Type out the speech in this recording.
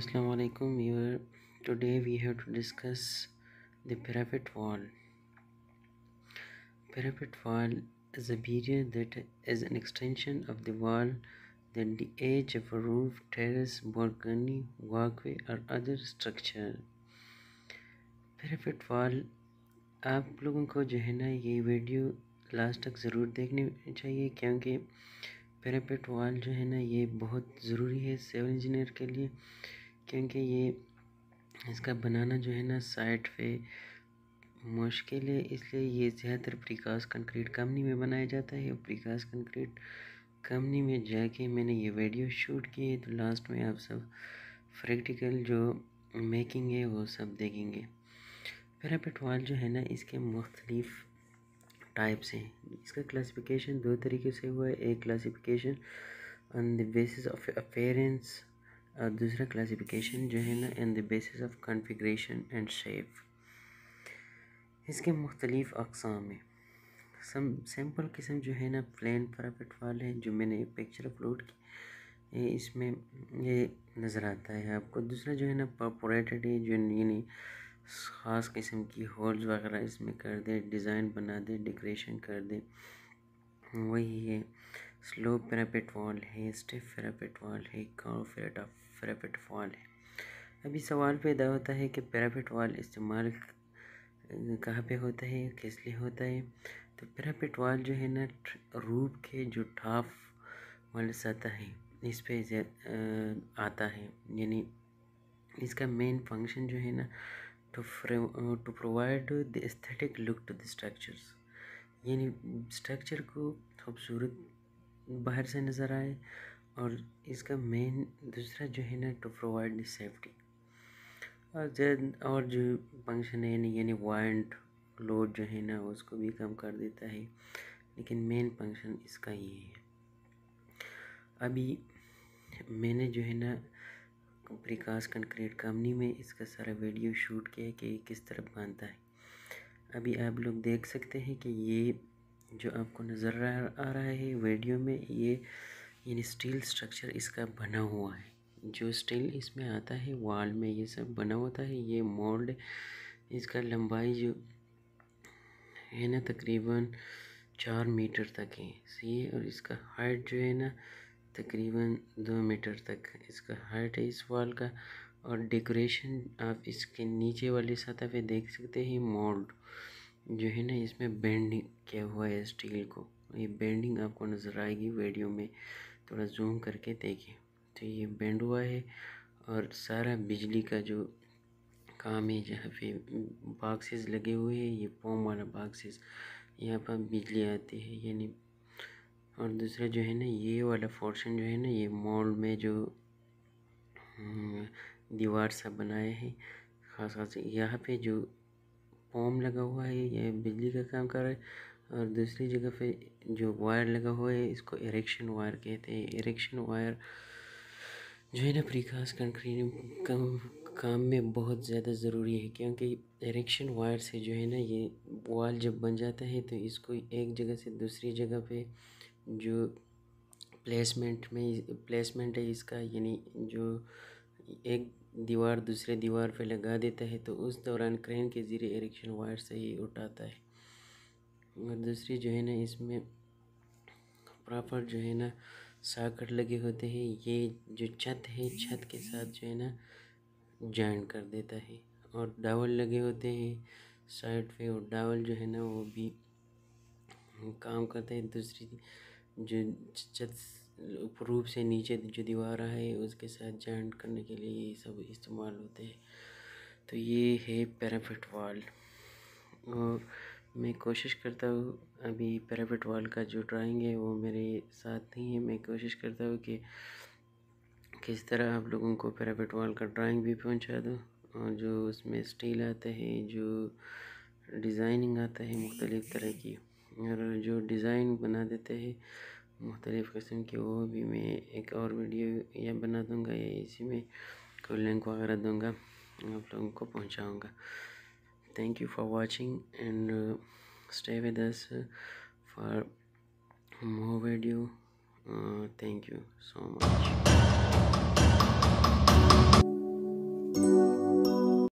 Assalamu alaikum viewer. Today we have to discuss the parapet wall. Parapet wall is a barrier that is an extension of the wall than the edge of a roof, terrace, balcony, walkway or other structure. Parapet wall आप लोगों को जो है ना ये video last तक ज़रूर देखनी चाहिए, क्योंकि पैरापेट वॉल जो है ना ये बहुत ज़रूरी है सिविल इंजीनियर के लिए, क्योंकि ये इसका बनाना जो है ना साइट पे मुश्किल है। इसलिए ये ज़्यादातर प्रीकास्ट कंक्रीट कंपनी में बनाया जाता है। प्रीकास्ट कंक्रीट कंपनी में जाके मैंने ये वीडियो शूट की है, तो लास्ट में आप सब प्रैक्टिकल जो मेकिंग है वो सब देखेंगे। पैरापेट वॉल जो है ना इसके मुख्तलिफ टाइप्स हैं। इसका क्लासिफिकेशन दो तरीके से हुआ है। एक classification on the basis of appearance और दूसरा क्लासिफिकेशन जो है ना on the basis of configuration and shape. इसके मुख्तलिफ अक़साम हैं। सैम्पल किस्म जो है ना प्लेन पैरापेट वॉल है, जो मैंने पिक्चर अपलोड की है, इसमें ये नज़र आता है आपको। दूसरा जो है ना परफोरेटेड है, जो यानी ख़ास किस्म की होल्स वगैरह इसमें कर दे, डिज़ाइन बना दे, डेकोरेशन कर दे, वही है। स्लोप पैरापेट वॉल है, स्टिफ पैरापेट वॉल है, कर्व पैरापेट वॉल है। अभी सवाल पैदा होता है कि पैरापेट वॉल इस्तेमाल कहाँ पे होता है, किस लिए होता है। तो पैरापेट वॉल जो है ना रूफ के जो टॉप वाला सतह है इस पे आता है, यानी इसका मेन फंक्शन जो है ना to provide the aesthetic look to the structures, यानी स्ट्रक्चर को खूबसूरत बाहर से नज़र आए। और इसका मेन दूसरा जो है ना टू प्रोवाइड द सेफ्टी और जो फंक्शन है यानी वाइंड लोड जो है ना उसको भी कम कर देता है, लेकिन मेन फंक्शन इसका ये है। अभी मैंने जो है ना प्रीकास्ट कंक्रीट कंपनी में इसका सारा वीडियो शूट किया कि किस तरह बनता है। अभी आप लोग देख सकते हैं कि ये जो आपको नज़र आ रहा है वीडियो में, ये यानी स्टील स्ट्रक्चर इसका बना हुआ है। जो स्टील इसमें आता है वॉल में ये सब बना होता है। ये मोल्ड इसका लंबाई जो है ना तकरीबन 4 मीटर तक है सही, और इसका हाइट जो है ना तकरीबन 2 मीटर तक इसका हाइट है इस वॉल का। और डेकोरेशन आप इसके नीचे वाली सतह पे देख सकते हैं। मोल्ड जो है ना इसमें बेंडिंग किया हुआ है स्टील को, ये बेंडिंग आपको नज़र आएगी वीडियो में, थोड़ा जूम करके देखें तो ये बेंड हुआ है। और सारा बिजली का जो काम है, जहाँ पे बॉक्सेस लगे हुए हैं, ये फोम वाला बॉक्सेस, यहाँ पर बिजली आती है यानी। और दूसरा जो है ना ये वाला पोर्शन जो है ना ये मोल्ड में जो दीवार सा बनाया है, खास यहाँ पे जो फोम लगा हुआ है ये बिजली का काम कर रहा है। और दूसरी जगह पे जो वायर लगा हुआ है इसको इरेक्शन वायर कहते हैं। इरेक्शन वायर जो है ना प्रीकास्ट कंक्रीट काम में बहुत ज़्यादा ज़रूरी है, क्योंकि इरेक्शन वायर से जो है ना ये वॉल जब बन जाता है तो इसको एक जगह से दूसरी जगह पे जो प्लेसमेंट है इसका, यानी जो एक दीवार दूसरे दीवार पे लगा देता है, तो उस दौरान क्रेन के ज़रिए इरेक्शन वायर से ही उठाता है। और दूसरी जो है ना इसमें प्रॉपर जो है ना सॉकेट लगे होते हैं, ये जो छत है छत के साथ जो है ना जॉइन कर देता है। और डावल लगे होते हैं साइड पे, और डावल जो है ना वो भी काम करता है। दूसरी जो छत रूफ से नीचे जो दीवार है उसके साथ जॉइंट करने के लिए ये सब इस्तेमाल होते हैं। तो ये है पैरापेट वॉल, और मैं कोशिश करता हूँ अभी पैरापेट वॉल का जो ड्राइंग है वो मेरे साथ नहीं है। मैं कोशिश करता हूँ कि किस तरह आप लोगों को पैरापेट वॉल का ड्राइंग भी पहुँचा दूँ, और जो उसमें स्टील आता है, जो डिज़ाइनिंग आता है मुख्तलिफ़ तरह की, और जो डिज़ाइन बना देते हैं मुख्तलिफ़ किस्म के, वो भी मैं एक और वीडियो या बना दूँगा या इसी में कोई लिंक वगैरह दूँगा, आप लोगों को पहुँचाऊँगा। Thank you for watching, and stay with us for more video. Thank you so much.